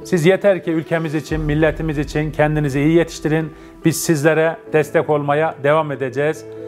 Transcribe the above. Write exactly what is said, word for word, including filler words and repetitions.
Siz yeter ki ülkemiz için, milletimiz için kendinizi iyi yetiştirin. Biz sizlere destek olmaya devam edeceğiz.